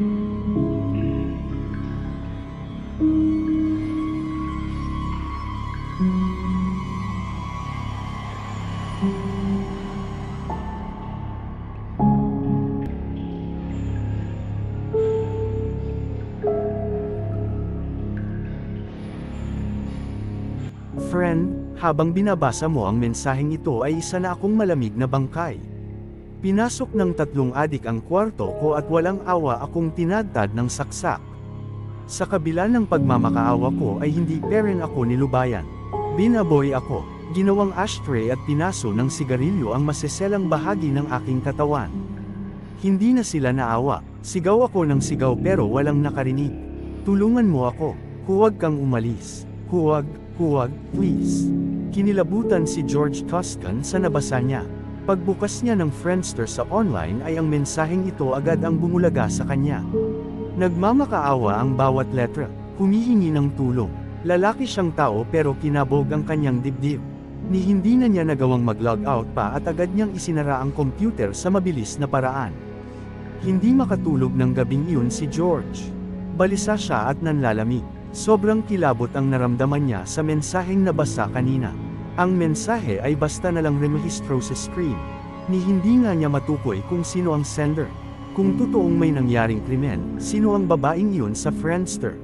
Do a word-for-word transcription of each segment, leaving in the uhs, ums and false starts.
Friend, habang binabasa mo ang mensaheng ito ay isa na akong malamig na bangkay. Pinasok ng tatlong adik ang kwarto ko at walang awa akong tinadtad ng saksak. Sa kabila ng pagmamakaawa ko ay hindi pa rin ako nilubayan. Binaboy ako, ginawang ashtray at pinaso ng sigarilyo ang maseselang bahagi ng aking katawan. Hindi na sila naawa, sigaw ako ng sigaw pero walang nakarinig. Tulungan mo ako, huwag kang umalis, huwag. Huwag, please. Kinilabutan si George Tuscan sa nabasa niya. Pagbukas niya ng Friendster sa online ay ang mensaheng ito agad ang bumulaga sa kanya. Nagmamakaawa ang bawat letra, humihingi ng tulong. Lalaki siyang tao pero kinabog ang kanyang dibdib. Ni hindi na niya nagawang mag-log out pa at agad niyang isinara ang computer sa mabilis na paraan. Hindi makatulog ng gabing iyon si George. Balisa siya at nanlalamig. Sobrang kilabot ang naramdaman niya sa mensaheng nabasa kanina. Ang mensahe ay basta na lang remehistro sa screen. Ni hindi nga niya matukoy kung sino ang sender. Kung totoong may nangyaring krimen, sino ang babaeng iyon sa Friendster?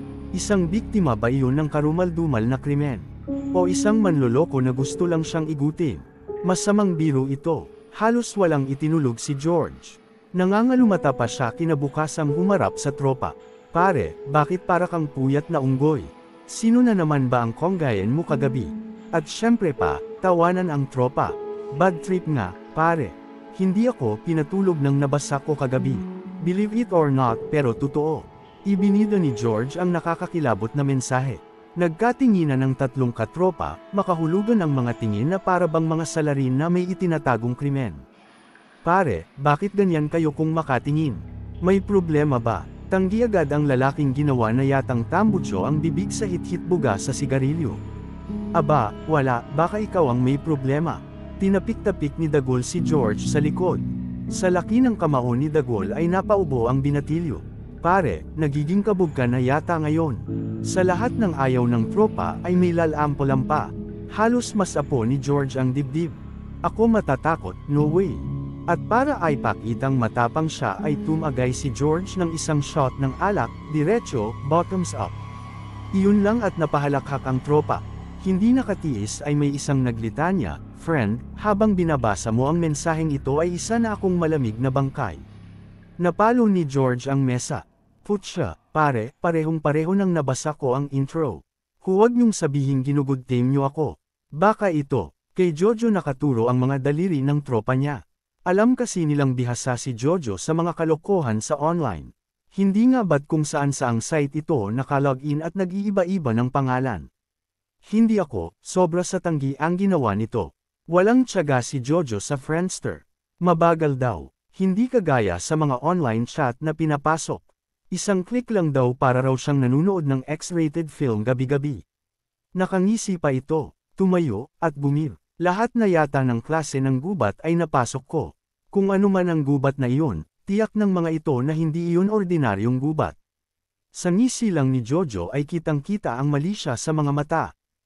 Isang biktima ba iyon ng karumal-dumal na krimen? O isang manloloko na gusto lang siyang igutin? Masamang biro ito. Halos walang itinulog si George. Nangangalumata pa siya kinabukasang humarap sa tropa. Pare, bakit para kang puyat na unggoy? Sino na naman ba ang konggayan mo kagabi? At syempre pa, tawanan ang tropa. Bad trip nga, pare. Hindi ako pinatulog ng nabasa ko kagabi. Believe it or not pero totoo. Ibinido ni George ang nakakakilabot na mensahe. Nagkatinginan ng tatlong katropa, makahulugan ang mga tingin na para bang mga salarin na may itinatagong krimen. Pare, bakit ganyan kayo kung makatingin? May problema ba? Tanggi agad ang lalaking ginawa na yatang tambutso ang bibig sa hit-hit buga sa sigarilyo. Aba, wala, baka ikaw ang may problema. Tinapik-tapik ni Dagol si George sa likod. Sa laki ng kamao ni Dagol ay napaubo ang binatilyo. Pare, nagiging kabog ka na yata ngayon. Sa lahat ng ayaw ng tropa ay may lalampolam pa. Halos mas apo ni George ang dibdib. Ako matatakot, no way. At para ay pakitang matapang siya ay tumagay si George ng isang shot ng alak, diretso, bottoms up. Iyon lang at napahalakhak ang tropa. Hindi nakatiis ay may isang naglitanya, friend, habang binabasa mo ang mensaheng ito ay isa na akong malamig na bangkay. Napalo ni George ang mesa. Putsya, pare, parehong-pareho nang nabasa ko ang intro. Huwag niyong sabihin ginugod team niyo ako. Baka ito, kay Jojo nakaturo ang mga daliri ng tropa niya. Alam kasi nilang bihasa si Jojo sa mga kalokohan sa online. Hindi nga ba't kung saan saang site ito nakalogin at nag-iiba-iba ng pangalan. Hindi ako, sobra sa tanggi ang ginawa nito. Walang tiyaga si Jojo sa Friendster. Mabagal daw, hindi kagaya sa mga online chat na pinapasok. Isang click lang daw para raw siyang nanunood ng X-rated film gabi-gabi. Nakangisi pa ito, tumayo, at bumir. Lahat na yata ng klase ng gubat ay napasok ko. Kung ano man ang gubat na iyon, tiyak ng mga ito na hindi iyon ordinaryong gubat. Sa ngisi lang ni Jojo ay kitang-kita ang mali siya sa mga mata.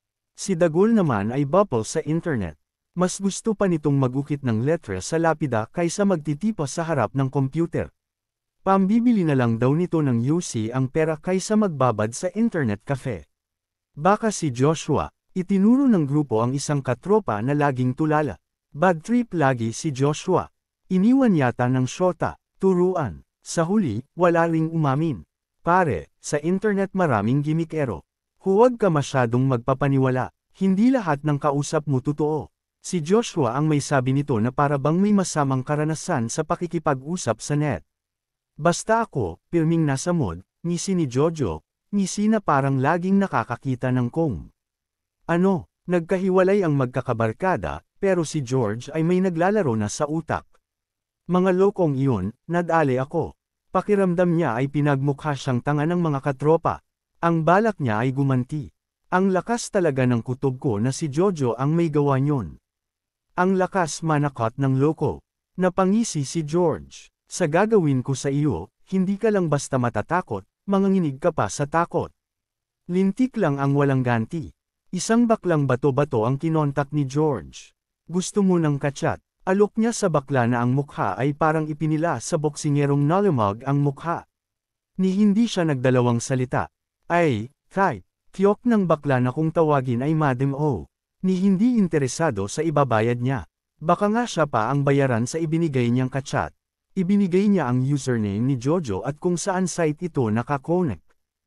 Si Dagol naman ay bubble sa internet. Mas gusto pa nitong magukit ng letra sa lapida kaysa magtitipa sa harap ng computer. Pambibili na lang daw nito ng U C ang pera kaysa magbabad sa internet cafe. Baka si Joshua. Itinuro ng grupo ang isang katropa na laging tulala. Bad trip lagi si Joshua. Iniwan yata ng syota, turuan. Sa huli, wala ring umamin. Pare, sa internet maraming gimikero. Huwag ka masyadong magpapaniwala. Hindi lahat ng kausap mo totoo. Si Joshua ang may sabi nito na para bang may masamang karanasan sa pakikipag-usap sa net. Basta ako, pirming nasa mod, ngisi ni Jojo, ngisi na parang laging nakakakita ng kong. Ano, nagkahiwalay ang magkakabarkada, pero si George ay may naglalaro na sa utak. Mga lokong iyon, nadali ako. Pakiramdam niya ay pinagmukha siyang tanga ng mga katropa. Ang balak niya ay gumanti. Ang lakas talaga ng kutob ko na si Jojo ang may gawa niyon. Ang lakas manakot ng loko. Napangisi si George. Sa gagawin ko sa iyo, hindi ka lang basta matatakot, manganginig ka pa sa takot. Lintik lang ang walang ganti. Isang baklang bato-bato ang kinontak ni George. Gusto mo ng kachat? Alok niya sa bakla na ang mukha ay parang ipinila sa boksingerong nalumag ang mukha. Ni hindi siya nagdalawang salita. Ay, type. Tiyok ng bakla na kung tawagin ay Madam O. Ni hindi interesado sa ibabayad niya. Baka nga siya pa ang bayaran sa ibinigay niyang kachat. Ibinigay niya ang username ni Jojo at kung saan site ito nakakonek.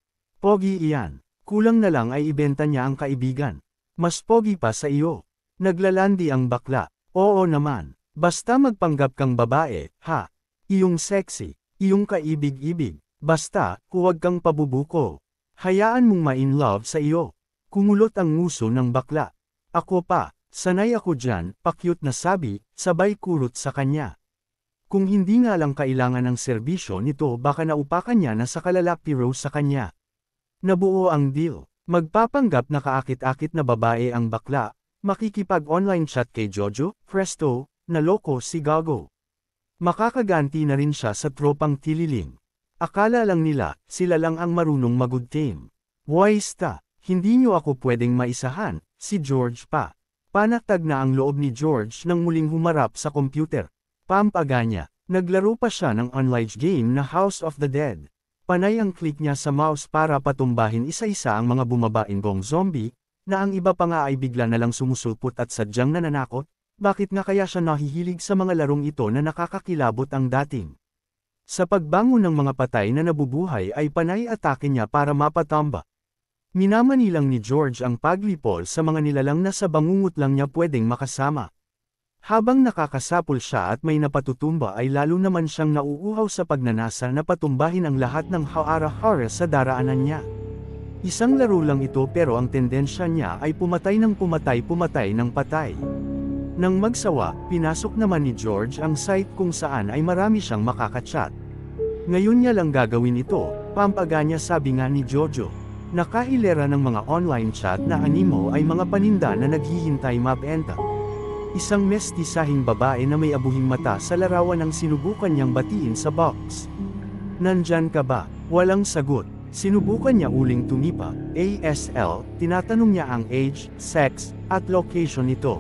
Pogi iyan. Kulang na lang ay ibenta niya ang kaibigan. Mas pogi pa sa iyo. Naglalandi ang bakla. Oo naman. Basta magpanggap kang babae, ha? Iyong sexy. Iyong kaibig-ibig. Basta, huwag kang pabubuko. Hayaan mong ma-in love sa iyo. Kumulot ang nguso ng bakla. Ako pa, sanay ako dyan, pakyut na sabi, sabay kurot sa kanya. Kung hindi nga lang kailangan ng serbisyo nito baka naupakan niya na sa kalalapiro sa kanya. Nabuo ang deal. Magpapanggap na kaakit-akit na babae ang bakla, makikipag-online chat kay Jojo, presto, naloko si Gago. Makakaganti na rin siya sa tropang tililing. Akala lang nila, sila lang ang marunong mag-good team. Waista, hindi niyo ako pwedeng maisahan, si George pa. Panatag na ang loob ni George nang muling humarap sa computer. Pampaga niya, naglaro pa siya ng online game na House of the Dead. Panay ang click niya sa mouse para patumbahin isa-isa ang mga bumabainggong zombie, na ang iba pa nga ay bigla na lang sumusulpot at sadyang nananakot. Bakit nga kaya siya nahihilig sa mga larong ito na nakakakilabot ang dating? Sa pagbangon ng mga patay na nabubuhay ay panay atake niya para mapatamba. Minamani lang ni George ang paglipol sa mga nilalang na sa bangungot lang niya pwedeng makasama. Habang nakakasapol siya at may napatutumba ay lalo naman siyang nauuhaw sa pagnanasa na patumbahin ang lahat ng hara-hara sa daraanan niya. Isang laro lang ito pero ang tendensya niya ay pumatay ng pumatay-pumatay ng patay. Nang magsawa, pinasok naman ni George ang site kung saan ay marami siyang makakachat. Ngayon niya lang gagawin ito, pampaga niya sabi nga ni Jojo. Nakahilera ng mga online chat na animo ay mga paninda na naghihintay mabenta. Isang mestisahing babae na may abuhing mata sa larawan ang sinubukan niyang batiin sa box. Nandyan ka ba? Walang sagot. Sinubukan niya uling tumipa, A S L, tinatanong niya ang age, sex, at location nito.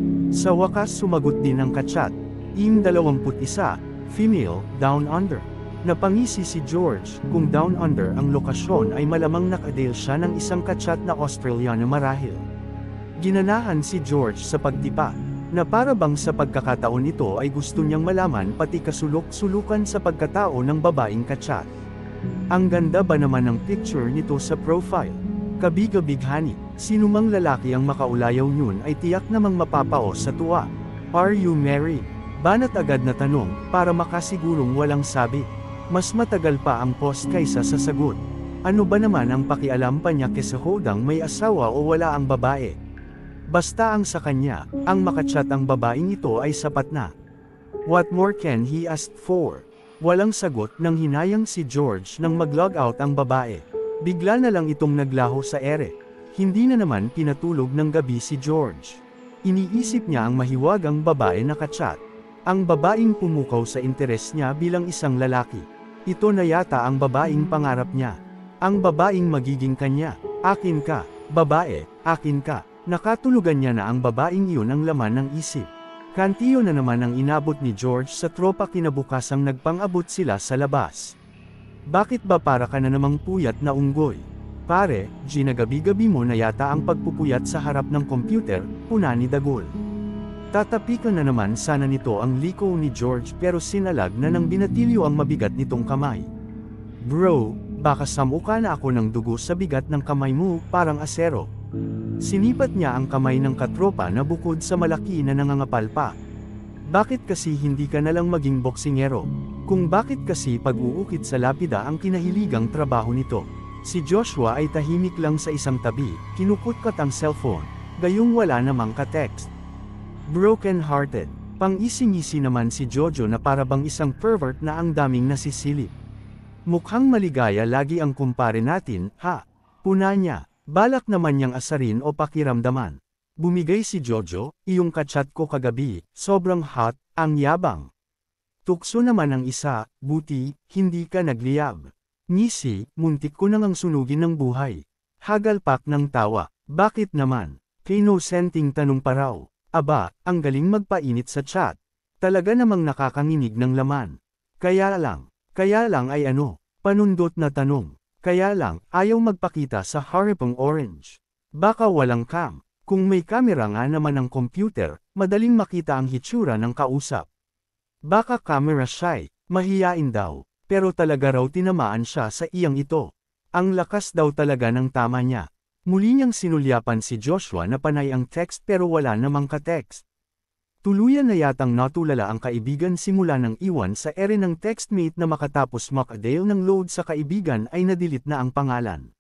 Sa wakas sumagot din ang kachat. Im dalawampu't isa, female, down under. Napangisi si George, kung down under ang lokasyon ay malamang nakadale siya ng isang kachat na Australiano marahil. Ginanahan si George sa pagtipa, na para bang sa pagkakataon ito ay gusto niyang malaman pati kasulok-sulukan sa pagkatao ng babaeng kachat. Ang ganda ba naman ng picture nito sa profile? Kabig-bighani, sinumang lalaki ang makaulayaw nyun ay tiyak namang mapapao sa tuwa. Are you married? Banat agad na tanong, para makasigurong walang sabi. Mas matagal pa ang pause kaysa sa sagot. Ano ba naman ang pakialam pa niya kesa hodang may asawa o wala ang babae? Basta ang sa kanya, ang makachat ang babaeng ito ay sapat na. What more can he ask for? Walang sagot nang hinayang si George nang mag-log out ang babae. Bigla na lang itong naglaho sa ere. Hindi na naman pinatulog ng gabi si George. Iniisip niya ang mahiwagang babae na kachat. Ang babaeng pumukaw sa interes niya bilang isang lalaki. Ito na yata ang babaeng pangarap niya. Ang babaeng magiging kanya. Akin ka, babae, akin ka. Nakatulugan niya na ang babaeng iyon ang laman ng isip. Kantiyo na naman ang inabot ni George sa tropa kinabukasang nagpang-abot sila sa labas. Bakit ba para ka na namang puyat na unggoy? Pare, ginagabi-gabi mo na yata ang pagpupuyat sa harap ng computer, puna ni Dagol. Tatapikan na naman sana nito ang liko ni George pero sinalag na nang binatilyo ang mabigat nitong kamay. Bro, baka samuka na ako ng dugo sa bigat ng kamay mo, parang asero. Sinipat niya ang kamay ng katropa na bukod sa malaki na nangangapal pa. Bakit kasi hindi ka nalang maging boksingero? Kung bakit kasi pag-uukit sa lapida ang kinahiligang trabaho nito? Si Joshua ay tahimik lang sa isang tabi, kinukutkat ang cellphone, gayong wala namang ka-text. Broken-hearted, pang-ising-isi naman si Jojo na para bang isang pervert na ang daming nasisilip. Mukhang maligaya lagi ang kumpare natin, ha? Puna niya. Balak naman niyang asarin o pakiramdaman. Bumigay si Jojo, iyong kachat ko kagabi, sobrang hot, ang yabang. Tukso naman ang isa, buti, hindi ka nagliyab. Ngisi, muntik ko nang sunugin ng buhay. Hagalpak ng tawa, bakit naman? Kinosenting tanong pa raw. Aba, ang galing magpainit sa chat. Talaga namang nakakanginig ng laman. Kaya lang, kaya lang ay ano? Panundot na tanong. Kaya lang, ayaw magpakita sa harapang orange. Baka walang cam. Kung may kamera nga naman ang computer, madaling makita ang hitsura ng kausap. Baka camera shy, mahiyain daw, pero talaga raw tinamaan siya sa iyang ito. Ang lakas daw talaga ng tama niya. Muli niyang sinulyapan si Joshua na panay ang text pero wala namang ka-text. Tuluyan na yatang natulala ang kaibigan simula ng iwan sa ere ng textmate na makatapos makadale ng load sa kaibigan ay nadilit na ang pangalan.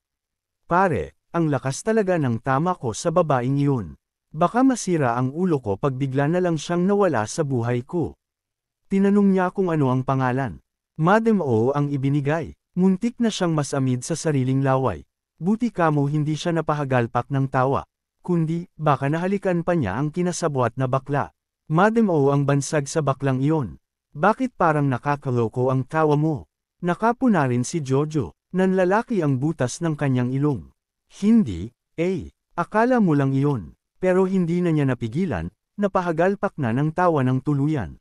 Pare, ang lakas talaga ng tama ko sa babaeng iyon. Baka masira ang ulo ko pag bigla na lang siyang nawala sa buhay ko. Tinanong niya kung ano ang pangalan. Madam O ang ibinigay. Muntik na siyang masamid sa sariling laway. Buti kamo hindi siya napahagalpak ng tawa. Kundi, baka nahalikan pa niya ang kinasabwat na bakla. Madam O ang bansag sa baklang iyon. Bakit parang nakakaloko ang tawa mo? Nakapuna rin si Jojo. Nanlalaki ang butas ng kanyang ilong. Hindi, eh, akala mo lang iyon. Pero hindi na niya napigilan, napahagalpak na ng tawa ng tuluyan.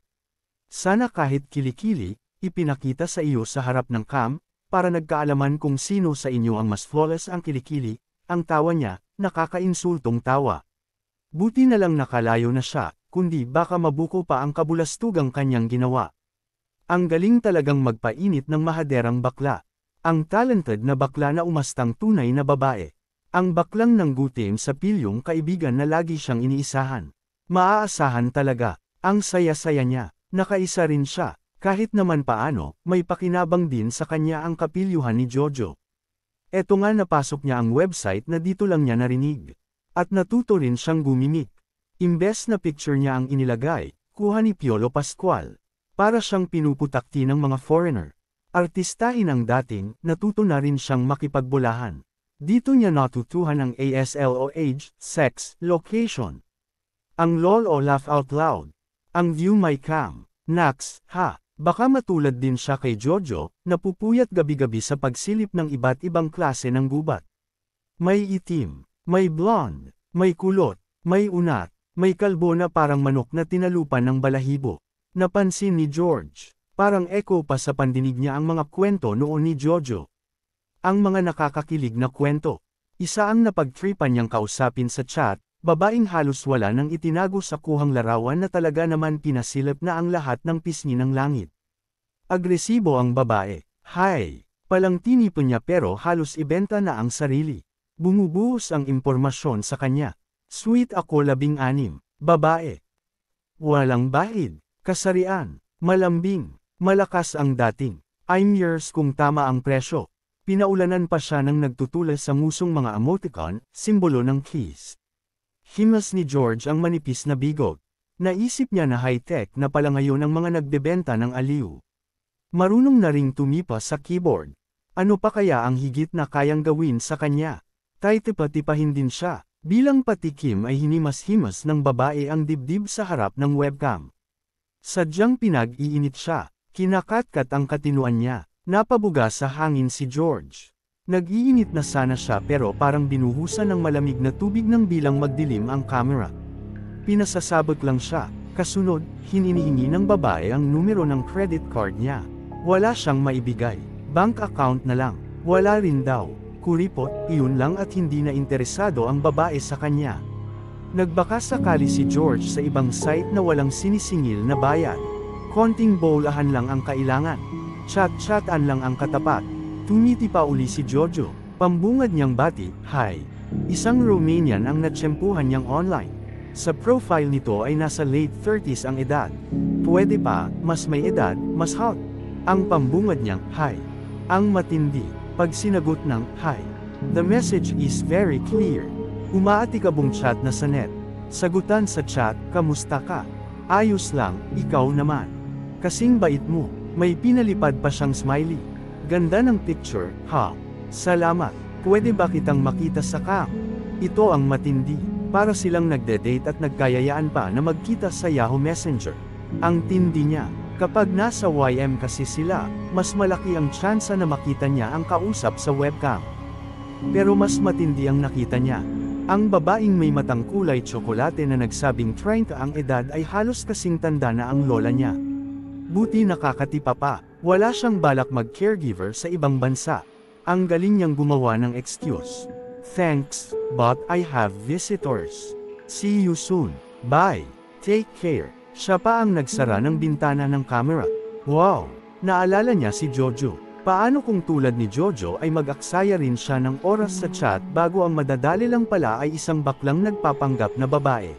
Sana kahit kilikili, ipinakita sa iyo sa harap ng cam, para nagkaalaman kung sino sa inyo ang mas flawless ang kilikili, ang tawa niya, nakakainsultong tawa. Buti na lang nakalayo na siya, kundi baka mabuko pa ang kabulastugang kanyang ginawa. Ang galing talagang magpainit ng mahaderang bakla. Ang talented na bakla na umastang tunay na babae. Ang baklang nanggutim sa pilyong kaibigan na lagi siyang iniisahan. Maaasahan talaga, ang saya-saya niya. Nakaisa rin siya, kahit naman paano, may pakinabang din sa kanya ang kapilyuhan ni Jojo. Eto nga napasok niya ang website na dito lang niya narinig. At natuto rin siyang gumimik. Imbes na picture niya ang inilagay, kuha ni Piolo Pascual. Para siyang pinuputakti ng mga foreigner. Artistahin ang dating, natuto na rin siyang makipagbulahan. Dito niya natutuhan ang A S L o age, sex, location. Ang lol o laugh out loud. Ang view my cam. Naks, ha, baka matulad din siya kay Jojo, napupuyat gabi-gabi sa pagsilip ng iba't ibang klase ng gubat. May itim, may blonde, may kulot, may unat, may kalbo na parang manok na tinalupan ng balahibo. Napansin ni George, parang echo pa sa pandinig niya ang mga kwento noon ni Jojo. Ang mga nakakakilig na kwento. Isa ang napagtripan niyang kausapin sa chat, babaeng halos wala nang itinago sa kuhang larawan na talaga naman pinasilip na ang lahat ng pisngi ng langit. Agresibo ang babae. Hay! Palang tinipon niya pero halos ibenta na ang sarili. Bumubuhos ang impormasyon sa kanya. Sweet ako labing anim. Babae. Walang bahid. Kasarian. Malambing. Malakas ang dating. I'm yours kung tama ang presyo. Pinaulanan pa siya ng nagtutulas sa ngusong mga emoticon, simbolo ng kiss. Himas ni George ang manipis na bigog. Naisip niya na high-tech na pala ngayon ang mga nagbebenta ng aliw. Marunong na ring tumipa sa keyboard. Ano pa kaya ang higit na kayang gawin sa kanya? Tay-tipa-tipahin din siya. Bilang patikim ay hinimas-himas ng babae ang dibdib sa harap ng webcam. Sadyang pinag-iinit siya. Kinakatkat ang katinuan niya. Napabuga sa hangin si George. Nag-iinit na sana siya pero parang binuhusan ng malamig na tubig nang bilang magdilim ang camera. Pinasasabot lang siya, kasunod, hininihingi ng babae ang numero ng credit card niya. Wala siyang maibigay, bank account na lang, wala rin daw. Kuripot, iyon lang at hindi na interesado ang babae sa kanya. Nagbaka sakali si George sa ibang site na walang sinisingil na bayad. Konting bowlahan lang ang kailangan. Chat-chatan lang ang katapat. Tumiti pa uli si Jojo. Pambungad niyang bati, hi. Isang Romanian ang natsyempuhan niyang online. Sa profile nito ay nasa late thirties ang edad. Pwede pa, mas may edad, mas hot. Ang pambungad niyang, hi. Ang matindi, pag sinagot ng, hi. The message is very clear. Umaatikabong chat na sa net. Sagutan sa chat, kamusta ka? Ayos lang, ikaw naman. Kasing bait mo. May pinalipad pa siyang smiley. Ganda ng picture, ha? Salamat. Pwede ba kitang makita sa cam? Ito ang matindi. Para silang nagde-date at nagkayayaan pa na magkita sa Yahoo Messenger. Ang tindi niya. Kapag nasa Y M kasi sila, mas malaki ang tsansa na makita niya ang kausap sa webcam. Pero mas matindi ang nakita niya. Ang babaeng may matang kulay tsokolate na nagsabing trenta ang edad ay halos kasing tanda na ang lola niya. Buti nakakatipa pa, wala siyang balak mag-caregiver sa ibang bansa. Ang galing niyang gumawa ng excuse. Thanks, but I have visitors. See you soon. Bye. Take care. Siya pa ang nagsara ng bintana ng camera. Wow! Naalala niya si Jojo. Paano kung tulad ni Jojo ay mag-aksaya rin siya ng oras sa chat bago ang madadali lang pala ay isang baklang nagpapanggap na babae?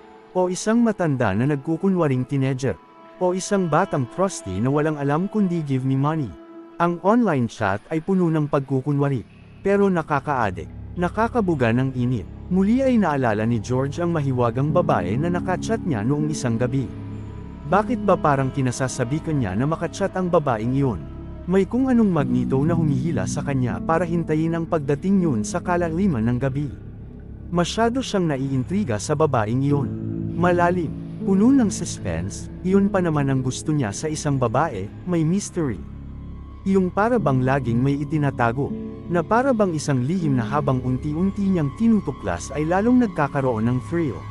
O isang matanda na nagkukunwaring teenager? O isang batang trusty na walang alam kundi give me money? Ang online chat ay puno ng pagkukunwari. Pero nakaka-addict, nakakabuga ng init. Muli ay naalala ni George ang mahiwagang babae na nakachat niya noong isang gabi. Bakit ba parang kinasasabikan niya na makachat ang babaeng iyon? May kung anong magnito na humihila sa kanya para hintayin ang pagdating yun sa kalaliman ng gabi. Masyado siyang naiintriga sa babaeng iyon. Malalim, puno ng suspense, iyon pa naman ang gusto niya sa isang babae, may mystery. Yung para bang laging may itinatago, na para bang isang lihim na habang unti-unti niyang tinutuklas ay lalong nagkakaroon ng thrill.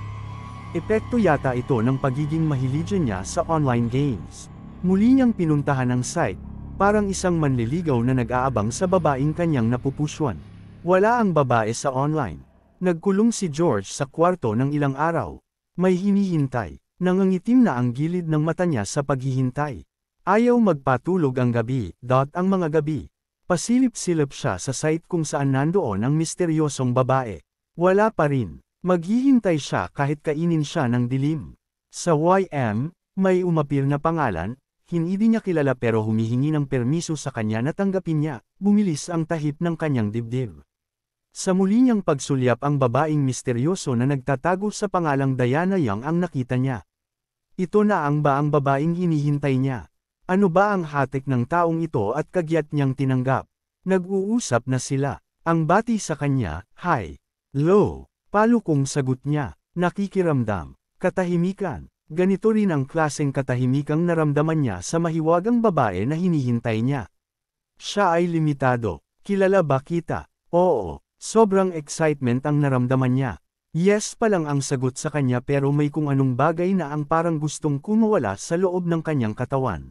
Epekto yata ito ng pagiging mahiligan niya sa online games. Muli niyang pinuntahan ang site, parang isang manliligaw na nag-aabang sa babaeng kanyang napupuswan. Wala ang babae sa online. Nagkulong si George sa kwarto ng ilang araw. May hinihintay. Nangangitim na ang gilid ng mata niya sa paghihintay. Ayaw magpatulog ang gabi, dot ang mga gabi. Pasilip-silip siya sa site kung saan nandoon ang misteryosong babae. Wala pa rin. Maghihintay siya kahit kainin siya ng dilim. Sa Y M, may umapir na pangalan. Hindi niya kilala pero humihingi ng permiso sa kanya na tanggapin niya, bumilis ang tahip ng kanyang dibdib. Sa muli niyang pagsulyap ang babaeng misteryoso na nagtatago sa pangalang Diana Young ang nakita niya. Ito na ang ba ang babaeng hinihintay niya? Ano ba ang hatik ng taong ito at kagyat niyang tinanggap? Nag-uusap na sila. Ang bati sa kanya, hi. Low. Palukong sagot niya. Nakikiramdam. Katahimikan. Ganito rin ang klaseng katahimikang naramdaman niya sa mahiwagang babae na hinihintay niya. Siya ay limitado. Kilala ba kita? Oo. Sobrang excitement ang naramdaman niya. Yes pa lang ang sagot sa kanya pero may kung anong bagay na ang parang gustong kumawala sa loob ng kanyang katawan.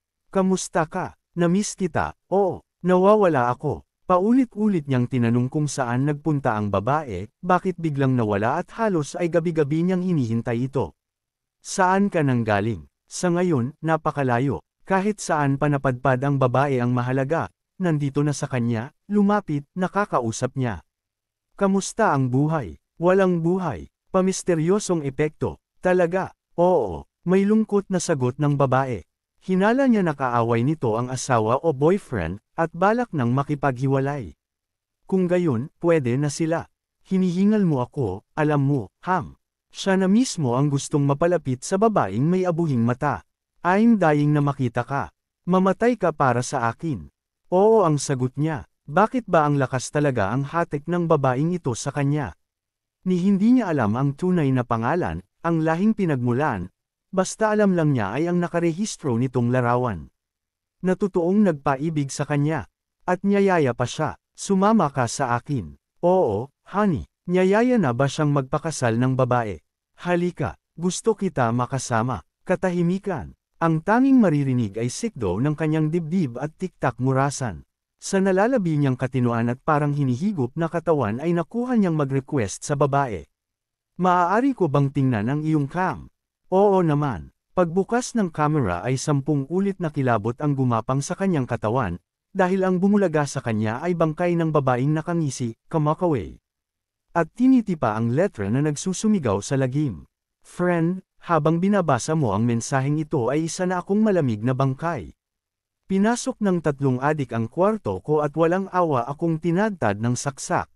Kamusta ka? Namiss kita? Oo. Nawawala ako. Paulit-ulit niyang tinanong kung saan nagpunta ang babae, bakit biglang nawala at halos ay gabi-gabi niyang hinihintay ito. Saan ka nang galing? Sa ngayon, napakalayo. Kahit saan pa napadpad ang babae ang mahalaga, nandito na sa kanya, lumapit, nakakausap niya. Kamusta ang buhay? Walang buhay. Pamisteryosong epekto. Talaga? Oo. May lungkot na sagot ng babae. Hinala niya nakaaway nito ang asawa o boyfriend, at balak nang makipaghiwalay. Kung gayon, pwede na sila. Hinihingal mo ako, alam mo, ham. Siya na mismo ang gustong mapalapit sa babaeng may abuhing mata. I'm dying na makita ka. Mamatay ka para sa akin. Oo ang sagot niya. Bakit ba ang lakas talaga ang hatik ng babaeng ito sa kanya? Ni hindi niya alam ang tunay na pangalan, ang lahing pinagmulan. Basta alam lang niya ay ang nakarehistro nitong larawan. Natutuong nagpaibig sa kanya. At niyayaya pa siya. Sumama ka sa akin. Oo, honey. Niyayaya na ba siyang magpakasal ng babae? Halika, gusto kita makasama. Katahimikan. Ang tanging maririnig ay sikdo ng kanyang dibdib at tiktak murasan. Sa nalalabi niyang katinuan at parang hinihigop na katawan ay nakuha niyang mag-request sa babae. Maaari ko bang tingnan ang iyong cam? Oo naman. Pagbukas ng camera ay sampung ulit na kilabot ang gumapang sa kanyang katawan, dahil ang bumulaga sa kanya ay bangkay ng babaeng nakangisi, kamakaway. At tinitipa ang letra na nagsusumigaw sa lagim. Friend, habang binabasa mo ang mensaheng ito ay isa na akong malamig na bangkay. Pinasok ng tatlong adik ang kwarto ko at walang awa akong tinadtad ng saksak.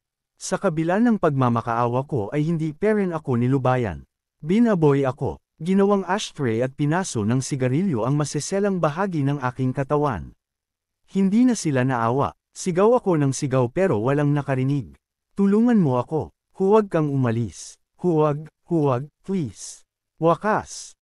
Sa kabila ng pagmamakaawa ko ay hindi pa rin ako nilubayan. Binaboy ako, ginawang ashtray at pinaso ng sigarilyo ang maseselang bahagi ng aking katawan. Hindi na sila naawa, sigaw ako ng sigaw pero walang nakarinig. Tulungan mo ako, huwag kang umalis. Huwag, huwag, please. Wakas.